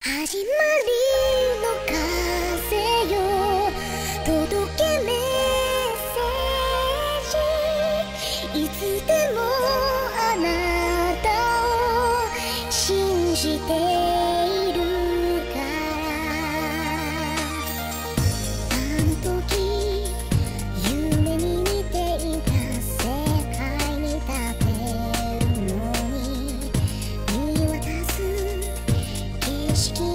始まりの風よ届けメッセージいつでもあなたを信じているからあの時夢に見ていた世界に立てるのに見渡す景色